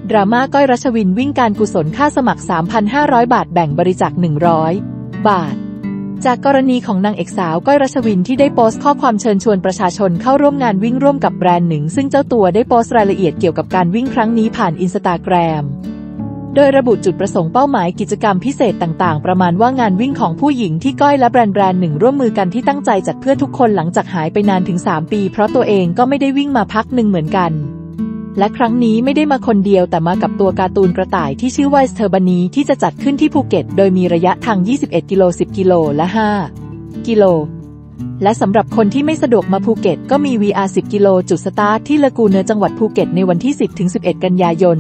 ดราม่าก้อยรัชวินวิ่งการกุศลค่าสมัคร 3,500 บาทแบ่งบริจาค100 บาทจากกรณีของนางเอกสาวก้อยรัชวินที่ได้โพสต์ข้อความเชิญชวนประชาชนเข้าร่วมงานวิ่งร่วมกับแบรนด์หนึ่งซึ่งเจ้าตัวได้โพสต์รายละเอียดเกี่ยวกับการวิ่งครั้งนี้ผ่านอินสตาแกรมโดยระบุจุดประสงค์เป้าหมายกิจกรรมพิเศษต่างๆประมาณว่างานวิ่งของผู้หญิงที่ก้อยและแบรนด์หนึ่งร่วมมือกันที่ตั้งใจจัดเพื่อทุกคนหลังจากหายไปนานถึง3 ปีเพราะตัวเองก็ไม่ได้วิ่งมาพักหนึ่งเหมือนกันและครั้งนี้ไม่ได้มาคนเดียวแต่มากับตัวการ์ตูนกระต่ายที่ชื่อว่าเทอร์บานีที่จะจัดขึ้นที่ภูเก็ตโดยมีระยะทาง21 กิโล 10 กิโลและ5 กิโลและสำหรับคนที่ไม่สะดวกมาภูเก็ตก็มี VR 10 กิโลจุดสตาร์ทที่ละกูเนอจังหวัดภูเก็ตในวันที่ 10-11 กันยายน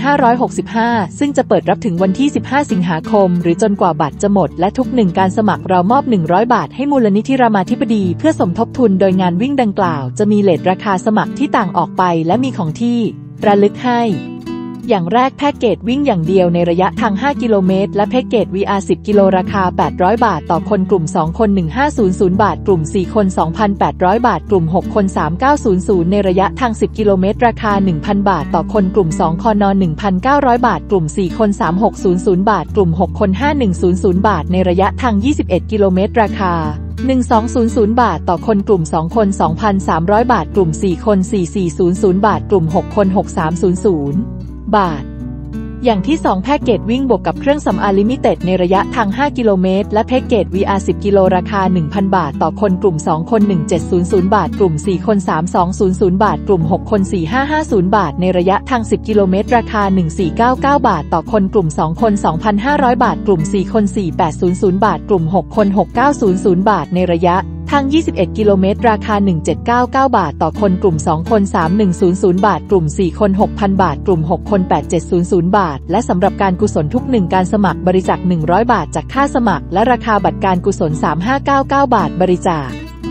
2565 ซึ่งจะเปิดรับถึงวันที่ 15 สิงหาคมหรือจนกว่าบัตรจะหมดและทุก1การสมัครเรามอบ100 บาทให้มูลนิธิรามาธิบดีเพื่อสมทบทุนโดยงานวิ่งดังกล่าวจะมีเรทราคาสมัครที่ต่างออกไปและมีของที่ระลึกให้อย่างแรกแพ็กเกจวิ่งอย่างเดียวในระยะทาง5 กิโลเมตรและแพ็กเกจ VR 10 กิโลราคา800 บาทต่อคนกลุ่ม2 คน 1500 บาทกลุ่ม4 คน 2,800 บาทกลุ่ม6 คน 3,900ในระยะทาง10 กิโลเมตรราคา 1,000 บาทต่อคนกลุ่ม2 คน 1,900 บาทกลุ่ม4 คน 3,600 บาทกลุ่ม6 คน 5,100 บาทในระยะทาง21 กิโลเมตรราคา1,200 บาทต่อคนกลุ่ม2 คน 2,300 บาทกลุ่ม4 คน 4,400 บาทกลุ่ม6 คน 6,300 บาทอย่างที่2แพ็กเกจวิ่งบวกกับเครื่องสำอางลิมิเต็ดในระยะทาง5 กิโลเมตรและแพ็กเกจ VR 10 กิโลราคา 1,000 บาทต่อคนกลุ่ม2 คน 1,700 บาทกลุ่ม4 คน 3,200 บาทกลุ่ม6 คน 4,550 บาทในระยะทาง10 กิโลเมตรราคา 1,499 บาทต่อคนกลุ่ม2 คน 2,500 บาทกลุ่ม4 คน 4,800 บาทกลุ่ม6 คน 6,900 บาทในระยะทาง21 กิโลเมตรราคา 1,799 บาทต่อคนกลุ่ม2 คน 3,100 บาทกลุ่ม4 คน 6,000 บาทกลุ่ม6 คน 8,700 บาทและสำหรับการกุศลทุก1การสมัครบริจาค100 บาทจากค่าสมัครและราคาบัตรการกุศล 3,599 บาทบริจาค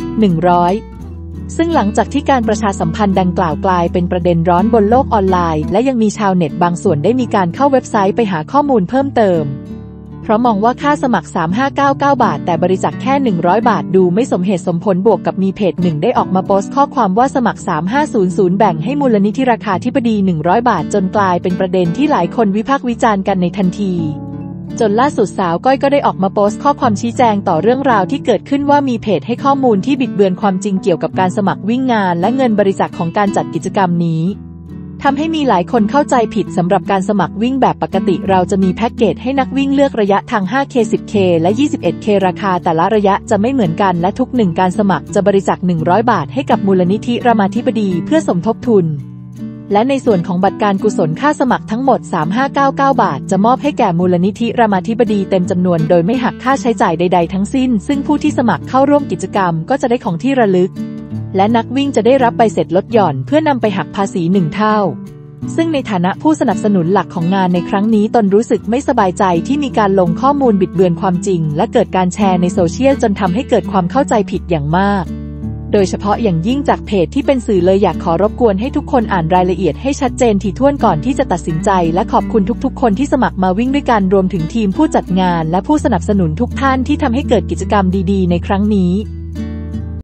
100ซึ่งหลังจากที่การประชาสัมพันธ์ดังกล่าวกลายเป็นประเด็นร้อนบนโลกออนไลน์และยังมีชาวเน็ตบางส่วนได้มีการเข้าเว็บไซต์ไปหาข้อมูลเพิ่มเติมเพราะมองว่าค่าสมัคร 3,599 บาทแต่บริจาคแค่100 บาทดูไม่สมเหตุสมผลบวกกับมีเพจหนึ่งได้ออกมาโพสต์ข้อความว่าสมัคร 3,500 แบ่งให้มูลนิธิราคาธิบดี100 บาทจนกลายเป็นประเด็นที่หลายคนวิพากษ์วิจารณ์กันในทันทีจนล่าสุดสาวก้อยก็ได้ออกมาโพสต์ข้อความชี้แจงต่อเรื่องราวที่เกิดขึ้นว่ามีเพจให้ข้อมูลที่บิดเบือนความจริงเกี่ยวกับการสมัครวิ่งงานและเงินบริจาคของการจัดกิจกรรมนี้ทำให้มีหลายคนเข้าใจผิดสำหรับการสมัครวิ่งแบบปกติเราจะมีแพ็กเกจให้นักวิ่งเลือกระยะทาง 5K 10K และ 21K ราคาแต่ละระยะจะไม่เหมือนกันและทุก1การสมัครจะบริจาค100 บาทให้กับมูลนิธิรามาธิบดีเพื่อสมทบทุนและในส่วนของบัตรการกุศลค่าสมัครทั้งหมด 3,599 บาทจะมอบให้แก่มูลนิธิรามาธิบดีเต็มจำนวนโดยไม่หักค่าใช้จ่ายใดๆทั้งสิ้นซึ่งผู้ที่สมัครเข้าร่วมกิจกรรมก็จะได้ของที่ระลึกและนักวิ่งจะได้รับใบเสร็จลดหย่อนเพื่อนำไปหักภาษี1 เท่าซึ่งในฐานะผู้สนับสนุนหลักของงานในครั้งนี้ตนรู้สึกไม่สบายใจที่มีการลงข้อมูลบิดเบือนความจริงและเกิดการแชร์ในโซเชียลจนทำให้เกิดความเข้าใจผิดอย่างมากโดยเฉพาะอย่างยิ่งจากเพจที่เป็นสื่อเลยอยากขอรบกวนให้ทุกคนอ่านรายละเอียดให้ชัดเจนถี่ถ้วนก่อนที่จะตัดสินใจและขอบคุณทุกๆคนที่สมัครมาวิ่งด้วยกันรวมถึงทีมผู้จัดงานและผู้สนับสนุนทุกท่านที่ทำให้เกิดกิจกรรมดีๆในครั้งนี้